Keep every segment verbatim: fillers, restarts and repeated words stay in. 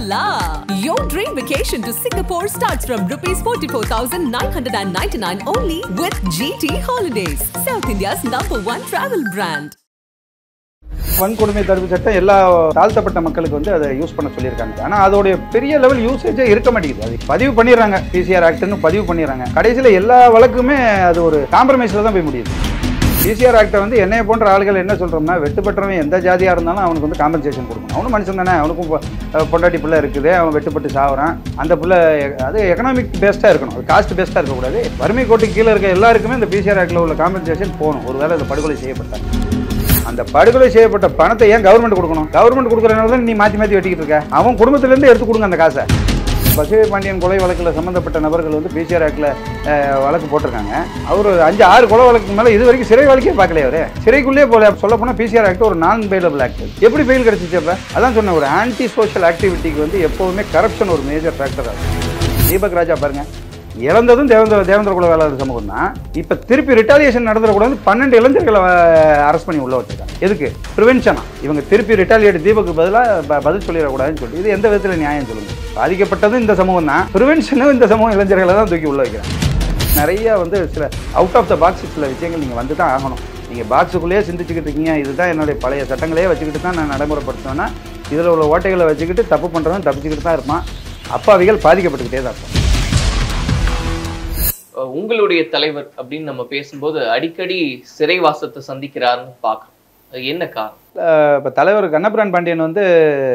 la. Your dream vacation to Singapore starts from rupees forty-four thousand nine hundred ninety-nine only with G T Holidays, South India's number one travel brand. வன்கொடுமை தடுப்பு சட்டம் எல்லா தாழ்த்தப்பட்ட மக்களுக்கு வந்து அதை use பண்ண சொல்லியிருக்காங்க. ஆனால் அதோடைய பெரிய லெவல் யூசேஜே இருக்க மாட்டேங்குது. அது பதிவு பண்ணிடுறாங்க, பிசிஆர் ஆக்ட்னு பதிவு பண்ணிடுறாங்க. கடைசியில் எல்லா வழக்குமே அது ஒரு காம்ப்ரமைஸில் தான் போய் முடியுது. பிசிஆர் ஆக்டை வந்து என்னைய போன்ற ஆளுகள் என்ன சொல்கிறோம்னா, வெட்டுப்பட்டவன் எந்த ஜாதியாக இருந்தாலும் அவனுக்கு வந்து காம்பன்சேஷன் கொடுக்கணும். அவனும் மனுஷன் தானே, அவனுக்கும் பொண்டாட்டி பிள்ளை இருக்குது, அவன் வெட்டுப்பட்டு சாகுறான். அந்த பிள்ளை அது எக்கனாமிக் பேஸ்டாக இருக்கணும், அது காஸ்ட் பேஸ்டாக இருக்கக்கூடாது. வறுமை கோட்டுக்கு கீழே இருக்க எல்லாருக்குமே இந்த பிசிஆர் ஆக்டில் உள்ள காம்பன்சேஷன் போகணும். ஒரு வேளை அந்த படுகொலை செய்யப்பட்டாங்க, அந்த படுகொலை செய்யப்பட்ட பணத்தை ஏன் கவர்மெண்ட் கொடுக்கணும்? கவர்மெண்ட் கொடுக்குறதுனால தான் நீ மாற்றி மாற்றி வெட்டிக்கிட்டு இருக்க. அவன் குடும்பத்திலேருந்து எடுத்து கொடுங்க அந்த காசை. பசுவை பாண்டியன் கொலை வழக்கில் சம்மந்தப்பட்ட நபர்கள் வந்து பிசிஆர் ஆக்டில் வழக்கு போட்டிருக்காங்க. அவர் அஞ்சு ஆறு கொலை வழக்கு மேலே இது வரைக்கும் சிறை வழக்கே பார்க்கலையே. அவர் சிறைக்குள்ளேயே போல. சொல்ல போனால் பிசிஆர் ஆக்ட் ஒரு நான் பெயிலபிள் ஆக்ட். எப்படி பெயில் கிடச்சிச்சு? அப்போ அதான் சொன்ன, ஒரு ஆன்டி சோஷியல் ஆக்டிவிட்டிக்கு வந்து எப்போவுமே கரப்ஷன் ஒரு மேஜர் ஃபேக்டர் ஆகும். தீபக் ராஜா பாருங்க, இழந்ததும் தேவேந்திர தேவேந்திர குல வேளாளர் சமூகம் தான். இப்போ திருப்பி ரிட்டாலியேஷன் நடந்துடக்கூடாது, பன்னெண்டு இளைஞர்களை அரெஸ்ட் பண்ணி உள்ள வச்சிருக்காங்க. எதுக்கு? ப்ரிவென்ஷனா? இவங்க திருப்பி ரிட்டாலியேட் தீபக்கு பதிலாக பதில் சொல்லிடக்கூடாதுன்னு சொல்லி, இது எந்த விதத்தில் நியாயம் சொல்லுங்க? பாதிக்கப்பட்டதும் இந்த சமூகம் தான், ப்ரிவென்ஷனும் இந்த சமூகம் இளைஞர்களை தான் தூக்கி உள்ள வைக்கிறாங்க. நிறைய வந்து சில அவுட் ஆஃப் த பாக்ஸ் சில விஷயங்கள் நீங்கள் வந்து தான் ஆகணும். நீங்கள் பாக்ஸுக்குள்ளேயே சிந்திச்சுக்கிட்டு இருக்கீங்க, இதுதான் என்னுடைய பழைய சட்டங்களே வச்சுக்கிட்டு தான் நான் நடைமுறைப்படுத்தினேன்னா, இதில் உள்ள ஓட்டைகளை வச்சுக்கிட்டு தப்பு பண்ணுறவன் தப்பிச்சுக்கிட்டு தான் இருப்பான். அப்பாவிகள் பாதிக்கப்பட்டுக்கிட்டே தான் இருப்பான். உங்களுடைய தலைவர் அப்படின்னு நம்ம பேசும்போது அடிக்கடி சிறைவாசத்தை சந்திக்கிறாருன்னு பார்க்கணும். என்ன காரணம்? இப்போ தலைவர் கண்ணபிரான் பாண்டியன் வந்து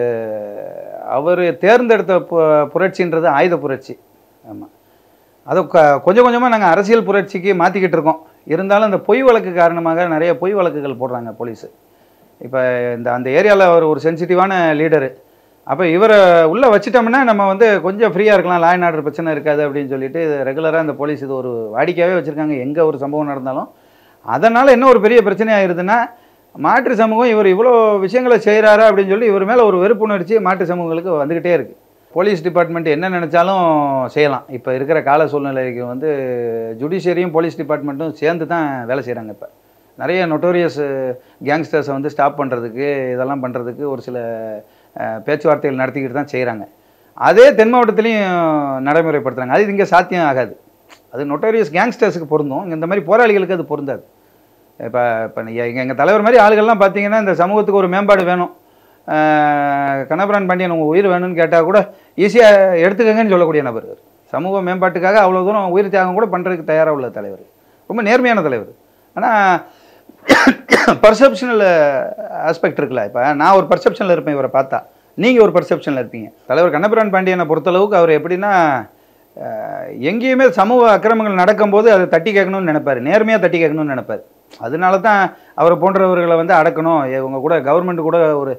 அவர் தேர்ந்தெடுத்த புரட்சின்றது ஆயுத புரட்சி. ஆமாம், அதை கொஞ்சம் கொஞ்சமாக நாங்கள் அரசியல் புரட்சிக்கு மாற்றிக்கிட்டு இருக்கோம். இருந்தாலும் இந்த பொய் வழக்கு காரணமாக நிறைய பொய் வழக்குகள் போடுறாங்க போலீஸு. இப்போ இந்த அந்த ஏரியாவில் அவர் ஒரு சென்சிட்டிவான லீடரு. அப்போ இவரை உள்ளே வச்சிட்டோம்னா நம்ம வந்து கொஞ்சம் ஃப்ரீயாக இருக்கலாம், லா அண்ட் ஆர்டர் பிரச்சனை இருக்காது அப்படின்னு சொல்லிட்டு ரெகுலராக இந்த போலீஸ் இது ஒரு வாடிக்கையாகவே வச்சுருக்காங்க. எங்கே ஒரு சம்பவம் நடந்தாலும் அதனால் என்ன ஒரு பெரிய பிரச்சனை ஆயிடுதுன்னா, மாற்று சமூகம் இவர் இவ்வளோ விஷயங்களை செய்கிறாரா அப்படின்னு சொல்லி இவர் மேலே ஒரு வெறுப்புணர்ச்சி மாற்று சமூகங்களுக்கு வந்துக்கிட்டே இருக்குது. போலீஸ் டிபார்ட்மெண்ட் என்ன நினச்சாலும் செய்யலாம். இப்போ இருக்கிற கால சூழ்நிலைக்கு வந்து ஜுடிஷியரியும் போலீஸ் டிபார்ட்மெண்ட்டும் சேர்ந்து தான் வேலை செய்கிறாங்க. இப்போ நிறைய நொட்டோரியஸ் கேங்ஸ்டர்ஸை வந்து ஸ்டாப் பண்ணுறதுக்கு, இதெல்லாம் பண்ணுறதுக்கு ஒரு சில பேச்சுவார்த்தைகள் நடத்திக்கிட்டு தான் செய்கிறாங்க. அதே தென் மாவட்டத்துலேயும் நடைமுறைப்படுத்துகிறாங்க. அது இங்கே சாத்தியம் ஆகாது. அது நொட்டோரியஸ் கேங்ஸ்டர்ஸுக்கு பொருந்தும், இந்த மாதிரி போராளிகளுக்கு அது பொருந்தாது. இப்போ இப்போ எங்கள் எங்கள் தலைவர் மாதிரி ஆளுகள்லாம் பார்த்தீங்கன்னா, இந்த சமூகத்துக்கு ஒரு மேம்பாடு வேணும், கண்ணபிரான் பாண்டியன் உங்கள் உயிர் வேணும்னு கேட்டால் கூட ஈஸியாக எடுத்துக்கங்கன்னு சொல்லக்கூடிய நபர். சமூக மேம்பாட்டுக்காக அவ்வளோ தூரம் உயிர் தியாகம் கூட பண்ணுறதுக்கு தயாராக உள்ள தலைவர், ரொம்ப நேர்மையான தலைவர். ஆனால் பர்செப்ஷனல் ஆஸ்பெக்ட் இருக்குல்ல. இப்போ நான் ஒரு பர்செப்ஷனில் இருப்பேன், இவரை பார்த்தா நீங்கள் ஒரு பர்செப்ஷனில் இருப்பீங்க. தலைவர் கண்ணபிரான் பாண்டியனை பொறுத்தளவுக்கு அவர் எப்படின்னா, எங்கேயுமே சமூக அக்கிரமங்கள் நடக்கும்போது அதை தட்டி கேட்கணும்னு நினைப்பார், நேர்மையாக தட்டி கேட்கணும்னு நினைப்பார். அதனால தான் அவரை போன்றவர்களை வந்து அடக்கணும், இவங்க கூட கவர்மெண்ட் கூட ஒரு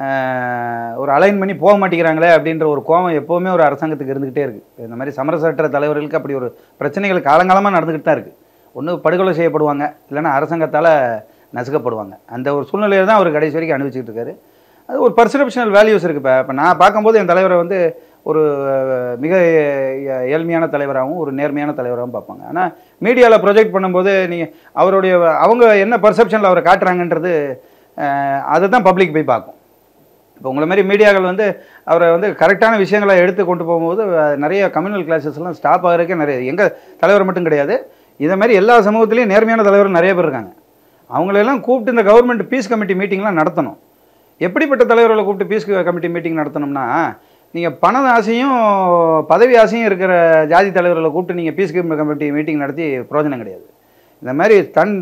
ஒரு அலைன் பண்ணி போக மாட்டேங்கிறாங்களே அப்படின்ற ஒரு கோபம் எப்போவுமே ஒரு அரசாங்கத்துக்கு இருந்துக்கிட்டே இருக்குது. இந்த மாதிரி சமரசற்ற தலைவர்களுக்கு அப்படி ஒரு பிரச்சனைகள் காலங்காலமாக நடந்துக்கிட்டு தான் இருக்குது. ஒன்று படுகொலை செய்யப்படுவாங்க, இல்லைன்னா அரசாங்கத்தால் நசுக்கப்படுவாங்க. அந்த ஒரு சூழ்நிலையை தான் அவர் கடைசி வரைக்கும் அனுபவிச்சுட்டு இருக்காரு. அது ஒரு பர்செப்ஷனல் வேல்யூஸ் இருக்குது. இப்போ இப்போ நான் பார்க்கும்போது என் தலைவரை வந்து ஒரு மிக ஏழ்மையான தலைவராகவும் ஒரு நேர்மையான தலைவராகவும் பார்ப்பாங்க. ஆனால் மீடியாவில் ப்ரொஜெக்ட் பண்ணும்போது நீங்கள் அவருடைய அவங்க என்ன பர்செப்ஷனில் அவரை காட்டுறாங்கன்றது அதை தான் பப்ளிக் போய் பார்க்கும். இப்போ உங்களை மாதிரி மீடியாக்கள் வந்து அவரை வந்து கரெக்டான விஷயங்களை எடுத்து கொண்டு போகும்போது நிறைய கம்யூனல் கிளாஸஸ்லாம் ஸ்டாப் ஆகிறதுக்கே நிறைய, எங்கள் தலைவர் மட்டும் கிடையாது, இதை மாதிரி எல்லா சமூகத்துலேயும் நேர்மையான தலைவர்கள் நிறைய பேர் இருக்காங்க. அவங்களெல்லாம் கூப்பிட்டு இந்த கவர்மெண்ட் பீஸ் கமிட்டி மீட்டிங்லாம் நடத்தணும். எப்படிப்பட்ட தலைவர்களை கூப்பிட்டு பீஸ் கமிட்டி மீட்டிங் நடத்தணும்னா, நீங்கள் பண ஆசையும் பதவி ஆசையும் இருக்கிற ஜாதி தலைவர்களை கூப்பிட்டு நீங்கள் பீஸ் கமிட்டி மீட்டிங் நடத்தி பிரயோஜனம் கிடையாது. இந்த மாதிரி தன்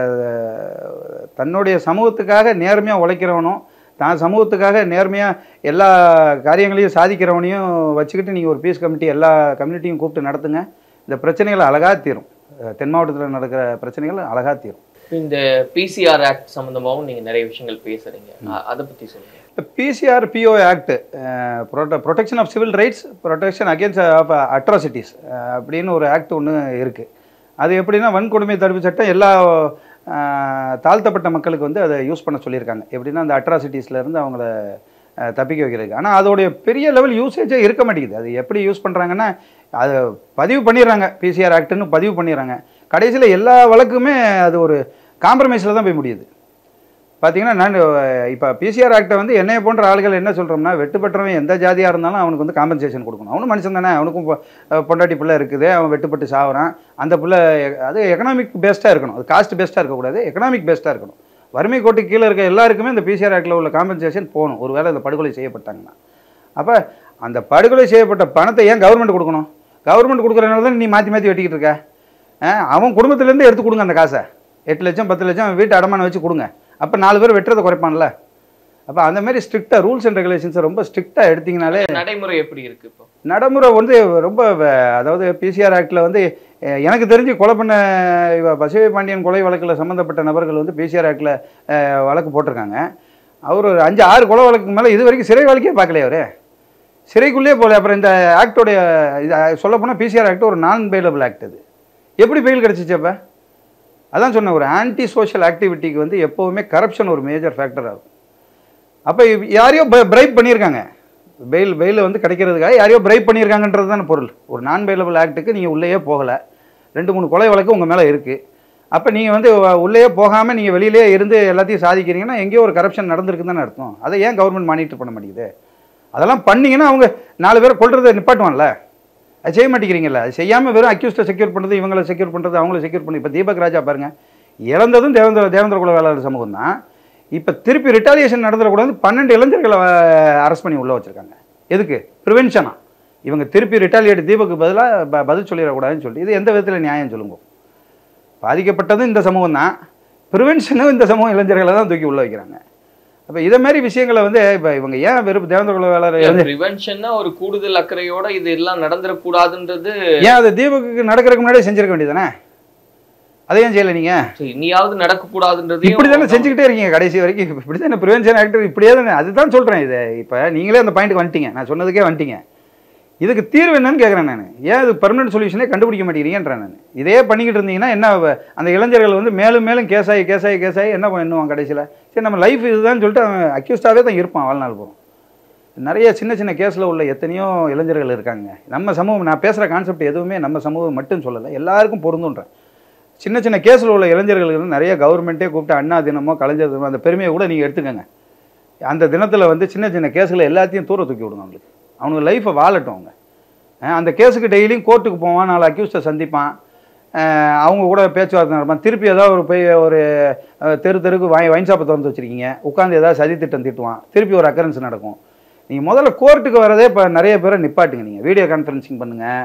தன்னுடைய சமூகத்துக்காக நேர்மையாக உழைக்கிறவனும், தான் சமூகத்துக்காக நேர்மையாக எல்லா காரியங்களையும் சாதிக்கிறவனையும் வச்சுக்கிட்டு நீங்கள் ஒரு பீஸ் கமிட்டி எல்லா கம்யூனிட்டியும் கூப்பிட்டு நடத்துங்க. இந்த பிரச்சனைகள் அழகாக தீரும். தென் மாவட்டத்தில் நடக்கிற பிரச்சனைகள் அழகாக தீரும். இந்த பிசிஆர் ஆக்ட் சம்மந்தமாகவும் நீங்கள் நிறைய விஷயங்கள் பேசுகிறீங்க, அதை பற்றி சொல்லுங்கள். PCR PO act protection of civil rights, protection against of atrocities அப்படின்னு ஒரு ஆக்ட் ஒன்று இருக்குது. அது எப்படின்னா, வன்கொடுமை தடுப்பு சட்டம் எல்லா தாழ்த்தப்பட்ட மக்களுக்கு வந்து அதை யூஸ் பண்ண சொல்லியிருக்காங்க. எப்படின்னா அந்த அட்ராசிட்டிஸ்லேருந்து அவங்கள தப்பிக்க வைக்கிறதுக்கு. ஆனால் அதோடைய பெரிய லெவல் யூசேஜே இருக்க மாட்டேங்குது. அது எப்படி யூஸ் பண்ணுறாங்கன்னா, அதை பதிவு பண்ணிடுறாங்க, பிசிஆர் ஆக்ட்னு பதிவு பண்ணிடுறாங்க. கடைசியில் எல்லா வழக்குமே அது ஒரு காம்ப்ரமைஸில் தான் போய் முடியுது. பார்த்தீங்கன்னா நான் இப்போ பிசிஆர் ஆக்டை வந்து என்னைய போன்ற ஆளுகள் என்ன சொல்கிறோம்னா, வெட்டுப்பட்டவன் எந்த ஜாதியாக இருந்தாலும் அவனுக்கு வந்து காம்பன்சேஷன் கொடுக்கணும். அவனும் மனுஷன் தானே, அவனுக்கும் பொண்டாட்டி பிள்ளை இருக்குது, அவன் வெட்டுப்பட்டு சாகுறான். அந்த பிள்ளை அது எக்கனாமிக் பேஸ்டாக இருக்கணும், அது காஸ்ட் பேஸ்டாக இருக்கக்கூடாது, எக்கனாமிக் பேஸ்டாக இருக்கணும். வறுமை கோட்டுக்கு கீழே இருக்க எல்லாருக்குமே இந்த பிசிஆர் ஆக்டில் உள்ள காம்பன்சேஷன் போகணும், ஒரு வேளை இந்த படுகொலை செய்யப்பட்டாங்கன்னா. அப்போ அந்த படுகொலை செய்யப்பட்ட பணத்தை ஏன் கவர்மெண்ட் கொடுக்கணும்? கவர்மெண்ட் கொடுக்குறதுனால தான் நீ மாற்றி மாற்றி வெட்டிக்கிட்டு இருக்க. அவன் குடும்பத்துலேருந்து எடுத்து கொடுங்க அந்த காசை, எட்டு லட்சம் பத்து லட்சம் வீட்டு அடமானம் வச்சு கொடுங்க. அப்போ நாலு பேர் வெட்டுறதை குறைப்பான்ல. அப்போ அந்த மாதிரி ஸ்ட்ரிக்டாக ரூல்ஸ் அண்ட் ரெகுலேஷன்ஸை ரொம்ப ஸ்ட்ரிக்டாக எடுத்திங்கனாலே. நடைமுறை எப்படி இருக்குது இப்போ? நடைமுறை வந்து ரொம்ப, அதாவது பிசிஆர் ஆக்டில் வந்து எனக்கு தெரிஞ்சு கொலை பண்ண பசுவை பாண்டியன் கொலை வழக்கில் சம்மந்தப்பட்ட நபர்கள் வந்து பிசிஆர் ஆக்டில் வழக்கு போட்டிருக்காங்க. அவர் ஒரு அஞ்சு ஆறு கொலை வழக்கு மேலே இது வரைக்கும் சிறை வழக்கே பார்க்கலையே, அவர் சிறைக்குள்ளேயே போகல. அப்புறம் இந்த ஆக்டோடைய இது சொல்லப்போனால் பிசிஆர் ஆக்ட் ஒரு நான் பெயிலபிள் ஆக்ட். அது எப்படி பெயில் கிடச்சிச்சு? அப்போ அதான் சொன்னேன், ஒரு ஆன்டி சோஷியல் ஆக்டிவிட்டிக்கு வந்து எப்போவுமே கரப்ஷன் ஒரு மேஜர் ஃபேக்டர் ஆகும். அப்போ யாரையோ பிரைப் பண்ணியிருக்காங்க, பெயில் பெயில் வந்து கிடைக்கிறதுக்காக யாரையோ பிரைப் பண்ணியிருக்காங்கன்றது தானே பொருள். ஒரு நான் பெயிலபிள் ஆக்ட்டுக்கு நீங்கள் உள்ளேயே போகலை, ரெண்டு மூணு கொலை வழக்கு உங்கள் மேலே இருக்குது. அப்போ நீங்கள் வந்து உள்ளேயே போகாமல் நீங்கள் வெளியிலே இருந்து எல்லாத்தையும் சாதிக்கிறீங்கன்னா எங்கேயோ ஒரு கரப்ஷன் நடந்திருக்குன்னு தானே அர்த்தம். அதை ஏன் கவர்மெண்ட் மானிட்டர் பண்ண மாட்டேங்குது? அதெல்லாம் பண்ணிங்கன்னா அவங்க நாலு பேரை கொள்றதை நிப்பாட்டுவான்ல. அது செய்ய மாட்டேங்கிறீங்களா? அது செய்யாமல் வெறும் அக்யூஸ்டை செக்யூர் பண்ணுறது, இவங்களை செக்யூர் பண்ணுறது, அவங்கள செக்யூர் பண்ணி. இப்போ தீபக் ராஜா பாருங்கள், இழந்ததும் தேவேந்திர தேவேந்திர குல வேளாளர் சமூகம் தான். இப்போ திருப்பி ரிட்டாலியேஷன் நடந்துடக்கூடாது, பன்னெண்டு இளைஞர்களை அரெஸ்ட் பண்ணி உள்ளே வச்சுருக்காங்க. எதுக்கு? ப்ரிவென்ஷனா. இவங்க திருப்பி ரிட்டாலியேட் தீபக்கு பதிலாக ப பதில் சொல்லிடக்கூடாதுன்னு சொல்லி. இது எந்த விதத்தில் நியாயம் சொல்லுங்க? பாதிக்கப்பட்டதும் இந்த சமூகம் தான், ப்ரிவென்ஷனும் இந்த சமூகம் இளைஞர்களை தான் தூக்கி உள்ளே வைக்கிறாங்க. அப்போ இதை மாதிரி விஷயங்களை வந்து இப்போ இவங்க ஏன் வெறும் தேவேந்திர குல வேளாளர் ப்ரிவென்ஷன்னா ஒரு கூடுதல் அக்கறையோட இது எல்லாம் நடந்துடக்கூடாதுன்றது ஏன் அது தீபக்கு நடக்கிறதுக்கு முன்னாடியே செஞ்சிருக்க வேண்டியதானே? அதையும் செய்யலை நீங்கள். இனியாவது நடக்கக்கூடாதுன்றது இப்படி தானே செஞ்சுக்கிட்டே இருக்கீங்க கடைசி வரைக்கும். இப்படி தானே ப்ரிவென்ஷன் ஆக்டர் இப்படியே தானே. அதுதான் சொல்கிறேன். இது இப்போ நீங்களே அந்த பாயிண்ட்டுக்கு வந்துட்டீங்க, நான் சொன்னதுக்கே வந்துட்டீங்க. இதுக்கு தீர்வு என்னன்னு கேட்குறேன் நான். ஏன் இது பர்மனெண்ட் சொல்யூஷனே கண்டுபிடிக்க மாட்டேங்கிறீங்கன்றேன் நான். இதே பண்ணிக்கிட்டு இருந்தீங்கன்னா என்ன, அந்த இளைஞர்கள் வந்து மேலும் மேலும் கேஸாகி கேஸாகி கேஸாகி என்ன பண்ணுவான் கடைசியில்? சரி நம்ம லைஃப் இதுதான் சொல்லிட்டு அவன் அக்யூஸ்டாகவே தான் இருப்பான் வாழ்நாள் போகிறோம். நிறைய சின்ன சின்ன கேஸில் உள்ள எத்தனையோ இளைஞர்கள் இருக்காங்க. நம்ம சமூகம், நான் பேசுகிற கான்செப்ட் எதுவுமே நம்ம சமூகம் மட்டும் சொல்லலை, எல்லாருக்கும் பொருந்துன்றேன். சின்ன சின்ன கேஸில் உள்ள இளைஞர்களுக்கு நிறைய கவர்மெண்ட்டே கூப்பிட்டு அண்ணா தினமோ கலைஞர் தினமோ அந்த பெருமையை கூட நீங்கள் எடுத்துக்கோங்க. அந்த தினத்தில் வந்து சின்ன சின்ன கேஸில் எல்லாத்தையும் தூர தூக்கி விடுங்க. அவங்களுக்கு அவங்க லைஃப்பை வாழட்டும். அவங்க அந்த கேஸுக்கு டெய்லியும் கோர்ட்டுக்கு போவான், நாலு அக்யூஸ்டை சந்திப்பான், அவங்க கூட பேச்சுவார்த்தை நடப்பான். திருப்பி ஏதாவது ஒரு போய் ஒரு தெரு தெருக்கு வாங்கி வைன் ஷாப்பை திறந்து வச்சுருக்கீங்க, உட்காந்து ஏதாவது சதி திட்டம் திட்டுவான், திருப்பி ஒரு அக்கரன்ஸ் நடக்கும். நீங்கள் முதல்ல கோர்ட்டுக்கு வரதே இப்போ நிறைய பேரை நிப்பாட்டுங்க. நீங்கள் வீடியோ கான்ஃபரன்சிங் பண்ணுங்கள்,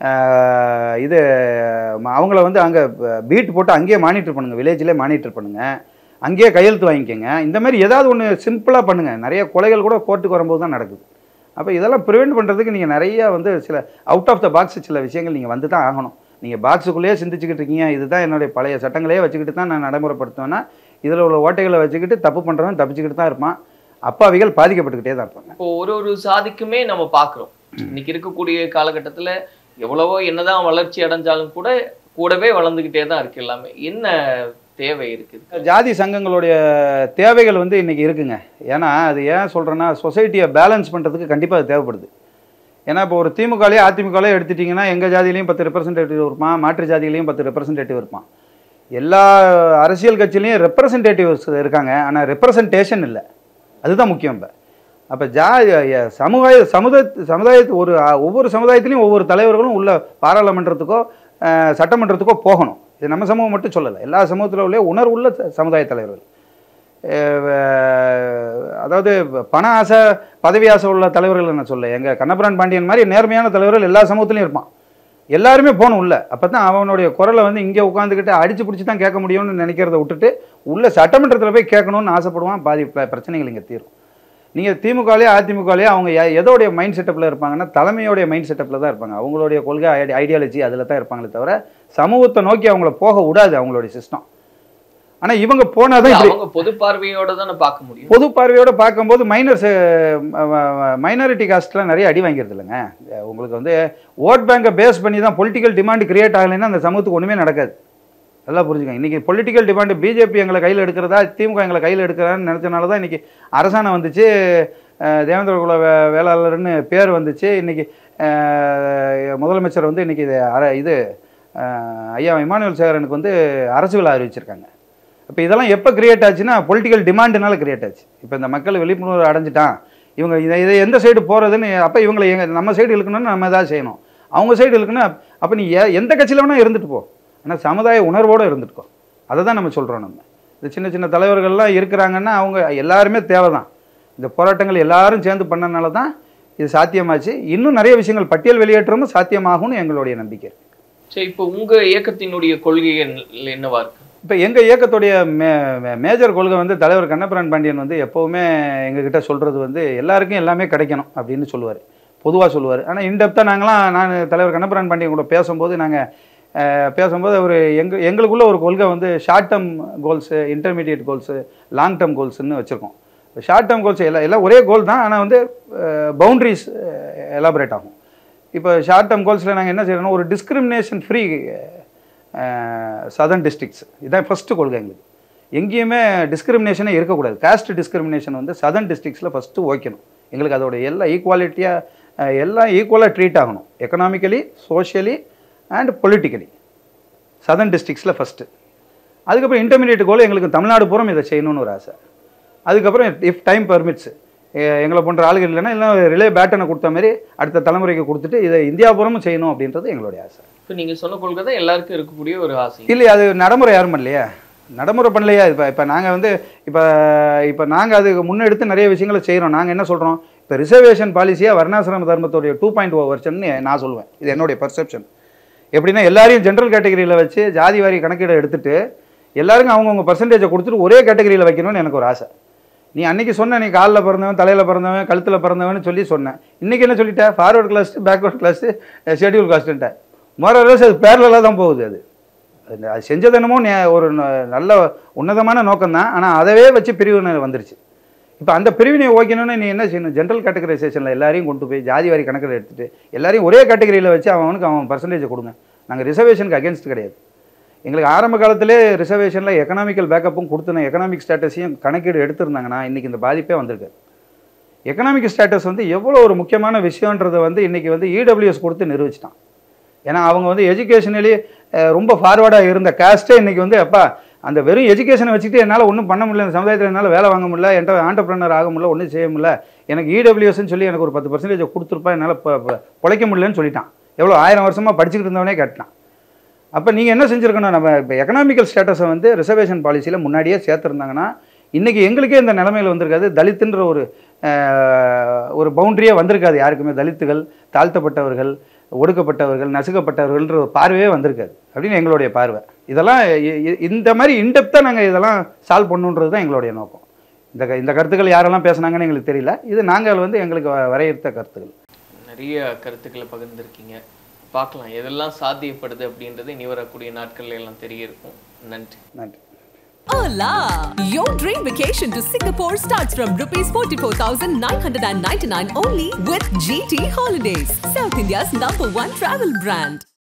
இது அவங்கள வந்து அங்கே பீட் போட்டு அங்கேயே மானிட்டர் பண்ணுங்கள், வில்லேஜ்லேயே மானிட்டர் பண்ணுங்கள், அங்கேயே கையெழுத்து வாங்கிக்கோங்க. இந்த மாதிரி ஏதாவது ஒன்று சிம்பிளாக பண்ணுங்கள். நிறைய கொலைகள் கூட கோர்ட்டுக்கு வரும்போது தான் நடக்குது. அப்போ இதெல்லாம் ப்ரிவெண்ட் பண்ணுறதுக்கு நீங்கள் நிறையா வந்து சில அவுட் ஆஃப் த பாக்ஸ் சில விஷயங்கள் நீங்கள் வந்து தான் ஆகணும். நீங்கள் பாக்ஸுக்குள்ளேயே சிந்திச்சுக்கிட்டு இருக்கீங்க, இதுதான் என்னுடைய பழைய சட்டங்களே வச்சுக்கிட்டு தான் நான் நடைமுறைப்படுத்துவேன்னா இதில் உள்ள ஓட்டைகளை வச்சுக்கிட்டு தப்பு பண்ணுறவன் தப்பிச்சுக்கிட்டு தான் இருப்பான், அப்பாவிகள் பாதிக்கப்பட்டுக்கிட்டே தான் இருப்பாங்க. இப்போ ஒரு ஒரு சாதிக்குமே நம்ம பார்க்குறோம் இன்னைக்கு இருக்கக்கூடிய காலகட்டத்தில் எவ்வளவோ என்னதான் வளர்ச்சி அடைஞ்சாலும் கூட கூடவே வளர்ந்துக்கிட்டே தான் இருக்கு. எல்லாமே என்ன தேவை இருக்குது? ஜாதி சங்கங்களுடைய தேவைகள் வந்து இன்றைக்கி இருக்குங்க. ஏன்னா அது ஏன் சொல்கிறேன்னா, சொசைட்டியை பேலன்ஸ் பண்ணுறதுக்கு கண்டிப்பாக அது தேவைப்படுது. ஏன்னா இப்போ ஒரு திமுகலையே அதிமுகலையே எடுத்துட்டிங்கன்னா எங்கள் ஜாதியிலையும் பத்து ரெப்ரசன்டேட்டிவ் இருப்பான், மாற்று ஜாதிகளையும் பத்து ரெப்ரசன்டேட்டிவ் இருப்பான். எல்லா அரசியல் கட்சியிலையும் ரெப்ரசன்டேட்டிவ்ஸ் இருக்காங்க, ஆனால் ரெப்ரசன்டேஷன் இல்லை. அதுதான் முக்கியம். இப்போ அப்போ ஜா சமுதாய சமுதாய சமுதாயத்து ஒரு ஒவ்வொரு சமுதாயத்திலையும் ஒவ்வொரு தலைவர்களும் உள்ள பாராளுமன்றத்துக்கோ சட்டமன்றத்துக்கோ போகணும். இது நம்ம சமூகம் மட்டும் சொல்லலை, எல்லா சமூகத்தில் உள்ள உணர்வுள்ள சமுதாய தலைவர்கள். அதாவது பண ஆசை பதவி ஆசை உள்ள தலைவர்கள் என்ன சொல்ல, எங்கள் கண்ணபிரான் பாண்டியன் மாதிரி நேர்மையான தலைவர்கள் எல்லா சமூகத்துலையும் இருப்பான். எல்லாருமே போகணும் உள்ள. அப்போ தான் அவனுடைய குரலை வந்து இங்கே உட்காந்துக்கிட்டு அடித்து பிடிச்சி தான் கேட்க முடியும்னு நினைக்கிறத விட்டுட்டு உள்ள சட்டமன்றத்தில் போய் கேட்கணும்னு ஆசைப்படுவான். பாதி பிரச்சனைகள் இங்கே தீரும். நீங்கள் திமுகலையே அதிமுகலையே அவங்க எதோடைய மைண்ட் செட்டப்பில் இருப்பாங்கன்னா தலைமையோடைய மைண்ட் செட்டப்பில் தான் இருப்பாங்க. அவங்களுடைய கொள்கை ஐடியாலஜி அதில் தான் இருப்பாங்களே தவிர சமூகத்தை நோக்கி அவங்கள போக விடாது அவங்களுடைய சிஸ்டம். ஆனால் இவங்க போனாதான் அவங்க பொது பார்வையோட தானே பார்க்க முடியும். பொது பார்வையோட பார்க்கும்போது மைனர்ஸ் மைனாரிட்டி காஸ்ட்லாம் நிறைய அடி வாங்கிறது இல்லைங்க. உங்களுக்கு வந்து ஓட் பேங்கை பேஸ் பண்ணி தான் பொலிட்டிக்கல் டிமாண்ட் கிரியேட் ஆகலைன்னா அந்த சமூகத்துக்கு ஒன்றுமே நடக்காது. நல்லா புரிஞ்சுக்கோங்க. இன்றைக்கி பொலிட்டிக்கல் டிமாண்டு பிஜேபி எங்களை கையில் எடுக்கிறதா திமுக எங்களை கையில் எடுக்கிறான்னு நினச்சனால தான் இன்றைக்கி அரசாணை வந்துச்சு, தேவேந்திர குல வே வேளாளர்னு பேர் வந்துச்சு. இன்றைக்கி முதலமைச்சர் வந்து இன்றைக்கி இது அர இது ஐயா இமானுவேல் சேகரனுக்கு வந்து அரசு விழா அறிவிச்சிருக்காங்க. இப்போ இதெல்லாம் எப்போ கிரியேட் ஆச்சுன்னா பொலிட்டிக்கல் டிமாண்டுனால கிரியேட் ஆச்சு. இப்போ இந்த மக்கள் விழிப்புணர்வு அடைஞ்சிட்டான், இவங்க இதை இதை எந்த சைடு போகிறதுன்னு, அப்போ இவங்களை எங்கள் நம்ம சைடு இழுக்கணும்னு நம்ம எதாவது செய்யணும், அவங்க சைடு இழுக்கணும். அப்போ நீ எந்த கட்சியில் வேணால் இருந்துட்டு போ, ஆனால் சமுதாய உணர்வோடு இருந்துட்டுக்கோ. அதை தான் நம்ம சொல்கிறோம். நம்ம இந்த சின்ன சின்ன தலைவர்கள்லாம் இருக்கிறாங்கன்னா அவங்க எல்லாருமே தேவை தான். இந்த போராட்டங்கள் எல்லாரும் சேர்ந்து பண்ணனால தான் இது சாத்தியமாச்சு. இன்னும் நிறைய விஷயங்கள் பட்டியல் வெளியேற்றமும் சாத்தியமாகும்னு எங்களுடைய நம்பிக்கை இருக்குது. சரி, இப்போ உங்கள் இயக்கத்தினுடைய கொள்கை என்னவா இருக்கு? இப்போ எங்கள் இயக்கத்துடைய மே மேஜர் கொள்கை வந்து தலைவர் கண்ணபிரான் பாண்டியன் வந்து எப்போவுமே எங்ககிட்ட சொல்கிறது வந்து எல்லாருக்கும் எல்லாமே கிடைக்கணும் அப்படின்னு சொல்லுவார், பொதுவாக சொல்லுவார். ஆனால் இன்டெப்த்தாக நாங்களாம் நான் தலைவர் கண்ணபிரான் பாண்டியன் கூட பேசும்போது நாங்கள் பேசும்போது அவர் எங்கள் எங்களுக்குள்ள ஒரு கொள்கை வந்து short term goals, intermediate goals, long term கோல்ஸுன்னு வச்சுருக்கோம். ஷார்ட் டேர்ம் கோல்ஸ் எல்லாம் எல்லாம் ஒரே கோல் தான், ஆனால் வந்து பவுண்ட்ரிஸ் எலாபரேட் ஆகும். இப்போ ஷார்ட் டேர்ம் கோல்ஸில் நாங்கள் என்ன செய்யறோம்னா ஒரு டிஸ்கிரிமினேஷன் ஃப்ரீ சதர்ன் டிஸ்ட்ரிக்ட்ஸ், இதான் ஃபஸ்ட்டு கொள்கை எங்களுக்கு. எங்கேயுமே டிஸ்கிரிமினேஷனே இருக்கக்கூடாது. காஸ்ட் டிஸ்கிரிமினேஷன் வந்து சதர்ன் டிஸ்ட்ரிக்ஸில் ஃபஸ்ட்டு ஓய்க்கணும். எங்களுக்கு அதோட எல்லாம் ஈக்குவாலிட்டியாக எல்லாம் ஈக்குவலாக ட்ரீட் ஆகணும், economically, socially and politically. Southern டிஸ்ட்ரிக்ஸில் ஃபஸ்ட்டு. அதுக்கப்புறம் இன்டர்மீடியட் கோல் எங்களுக்கு தமிழ்நாடு பூரம் இதை செய்யணும்னு ஒரு ஆசை. அதுக்கப்புறம் இஃப் டைம் பர்மிட்ஸ் எங்களை போன்ற ஆளுகள் இல்லைன்னா இல்லை ரிலே பேட்டனை கொடுத்த மாதிரி அடுத்த தலைமுறைக்கு கொடுத்துட்டு இதை இந்தியா பூரமும் செய்யணும் அப்படின்றது எங்களுடைய ஆசை. இப்போ நீங்கள் சொன்ன கொள்கை தான் எல்லாருக்கும் இருக்கக்கூடிய ஒரு ஆசை இல்லையா? அது நடைமுறை யாரும் பண்ணலையா? நடைமுறை பண்ணலையா? இப்போ இப்போ நாங்கள் வந்து இப்போ இப்போ நாங்கள் அதுக்கு முன்னெடுத்து நிறைய விஷயங்களை செய்கிறோம். நாங்கள் என்ன சொல்கிறோம், இப்போ ரிசர்வேஷன் பாலிசியாக வர்ணாசிரம தர்மத்துடைய டூ பாயிண்ட் ஓ வெர்ஷன்னு நான் சொல்லுவேன். இது என்னுடைய பர்செப்ஷன். எப்படின்னா எல்லாரையும் ஜென்ரல் கேட்டகரியில் வச்சு ஜாதி வாரி கணக்கீடை எடுத்துகிட்டு எல்லாருக்கும் அவங்கவுங்க பர்சன்டேஜை கொடுத்துட்டு ஒரே கேட்டகரியில் வைக்கணும்னு எனக்கு ஒரு ஆசை. நீ அன்றைக்கி சொன்ன நீ காலில் பிறந்தவன், தலையில் பிறந்தவன், கழுத்தில் பிறந்தவன் சொல்லி சொன்னேன். இன்றைக்கி என்ன சொல்லிட்டேன், forward class, backward class, schedule காஸ்ட்டுன்ட்ட. மோரலஸ் அது பேரலாக தான் போகுது. அது அது செஞ்சது என்னமோ ஒரு நல்ல உன்னதமான நோக்கம் தான், ஆனால் அதவே வச்சு பிரிவினை வந்துருச்சு. இப்போ அந்த பிரிவினை ஓகணும்னு நீ என்ன செய்யணும், ஜென்ரல் கேட்டகரைசேஷனில் எல்லாரையும் கொண்டு போய் ஜாதி வாரி கணக்கில் எடுத்துகிட்டு எல்லாரையும் ஒரே கேட்டகரியில் வச்சு அவனுக்கு அவன் பர்சன்டேஜை கொடுங்க. நாங்கள் ரிசர்வேஷனுக்கு அகேன்ஸ்ட் கிடையாது. எங்களுக்கு ஆரம்ப காலத்திலே ரிசர்வேஷனில் எக்கனாமிக்கல் பேக்கப்பும் கொடுத்துன எக்கனாமிக் ஸ்டேட்டஸையும் கணக்கீடு எடுத்திருந்தாங்கன்னா இன்றைக்கி இந்த பாதிப்பே வந்திருக்கு. எக்கனாமிக் ஸ்டேட்டஸ் வந்து எவ்வளோ ஒரு முக்கியமான விஷயன்றதை வந்து இன்றைக்கி வந்து இடபிள்யூஎஸ் கொடுத்து நிரூபிச்சிட்டான். ஏன்னா அவங்க வந்து எஜுகேஷனலி ரொம்ப ஃபார்வர்டாக இருந்த காஸ்ட்டே இன்றைக்கி வந்து அப்பா அந்த வெறும் எஜுகேஷனை வச்சுட்டு என்னால் ஒன்றும் பண்ண முடியல, இந்த சமுதாயத்தில் என்னால் வேலை வாங்க முடியல, என்கிட்ட ஆண்டர்பிரனர் ஆக முடியல, ஒன்றும் செய்ய முடியல, எனக்கு இடபிள்யூஎஸ்ன்னு சொல்லி எனக்கு ஒரு பத்து பர்சன்டேஜ் கொடுத்துருப்பா என்னால் பொழைக்க முடியலன்னு சொல்லிட்டான். எவ்வளோ ஆயிரம் வருஷமாக படிச்சுக்கிட்டு இருந்தவனே கேட்டான். அப்போ நீங்கள் என்ன செஞ்சுருக்கணும், நம்ம இப்போ எக்கனாமிக்கல் ஸ்டேட்டஸை வந்து ரிசர்வேஷன் பாலிசியில் முன்னாடியே சேர்த்துருந்தாங்கன்னா இன்றைக்கி எங்களுக்கே இந்த நிலைமையில் வந்திருக்காது. தலித்துன்ற ஒரு ஒரு பவுண்ட்ரியே வந்திருக்காது யாருக்குமே. தலித்துகள், தாழ்த்தப்பட்டவர்கள், ஒடுக்கப்பட்டவர்கள், நசுக்கப்பட்டவர்கள்ன்ற ஒரு பார்வையே வந்திருக்காது அப்படின்னு எங்களுடைய பார்வை. இதெல்லாம் இந்த மாதிரி இன்டெப்த்தாக நாங்கள் இதெல்லாம் சால்வ் பண்ணுன்றது தான் எங்களுடைய நோக்கம். இந்த இந்த கருத்துக்கள் யாரெல்லாம் பேசுனாங்கன்னு எங்களுக்கு தெரியல. இது நாங்கள் வந்து எங்களுக்கு வரையறுத்த கருத்துக்கள். நிறைய கருத்துக்களை பகிர்ந்துருக்கீங்க. பார்க்கலாம் எதெல்லாம் சாத்தியப்படுது அப்படின்றது இனி வரக்கூடிய நாட்கள்ல எல்லாம் தெரிய இருக்கும். நன்றி. நன்றி. Hola! Your dream vacation to Singapore starts from rupees forty-four thousand nine hundred ninety-nine only with G T Holidays, South India's number one travel brand.